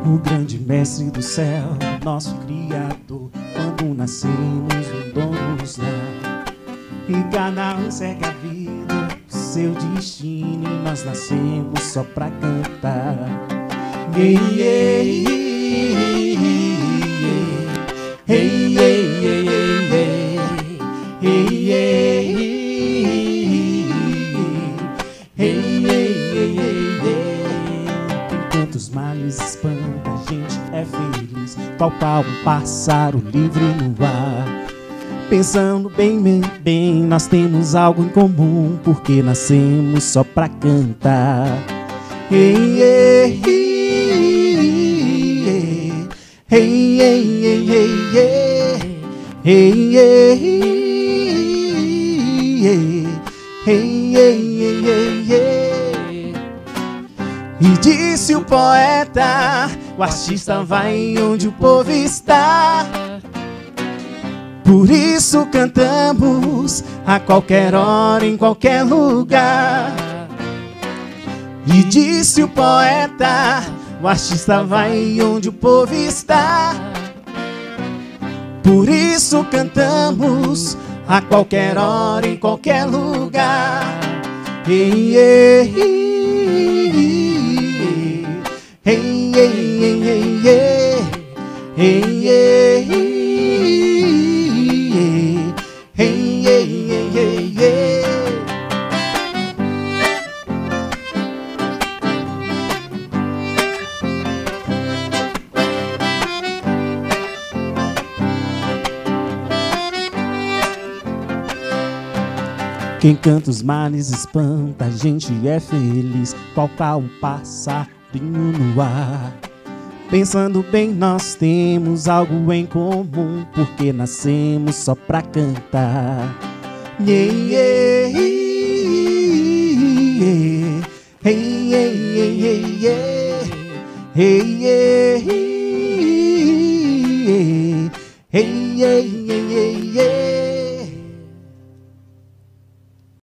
O grande mestre do céu, nosso Criador, quando nascemos o dom nos dá. E cada um segue a vida, o seu destino, e nós nascemos só pra cantar. Hey, hey, hey, hey, hey, hey, hey, hey, hey. Enquanto os males espantam, a gente é feliz, tal qual um pássaro livre no ar. Pensando bem, bem, nós temos algo em comum, porque nascemos só pra cantar. Hey, hey, hey, hey, hey, hey, hey, hey, hey, hey. E disse o poeta, o artista vai onde o povo está. Por isso cantamos a qualquer hora, em qualquer lugar. E disse o poeta, o artista vai onde o povo está. Por isso cantamos a qualquer hora, em qualquer lugar. Hey, hey, hey, hey, hey, hey, hey, hey, hey. Hey, hey, hey, hey, hey. Quem canta os males espanta, a gente é feliz, qual um passarinho no ar. Pensando bem, nós temos algo em comum, porque nascemos só pra cantar. Yeah, yeah, yeah. Hey, hey, hey, hey, yeah. Hey, yeah, hey, hey, hey, hey, hey.